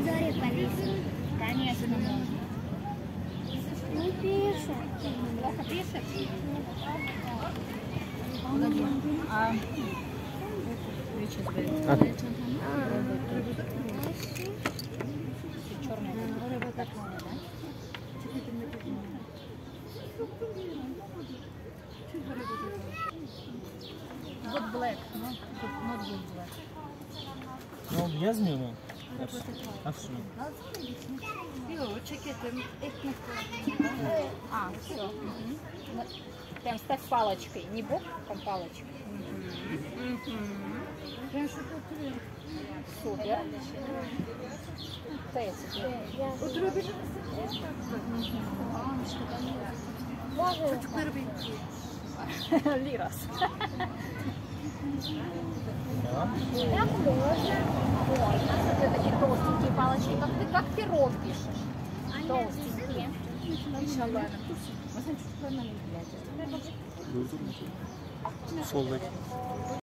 помидоре повесить? Конечно, можно. Не пишет. Плохо пишет? Погоди. Good black, no? Not good black. Ne oldu? Yazmıyor mu? Nasıl? Yok, çeketim, ekmek var. Все. Прям ставь палочкой, не боком, палочкой. Супер. Лирос. Так можно. Можно. Вот такие толстенькие палочки, как пирог пишешь. Толстенькие. İnşallah. Soldaki.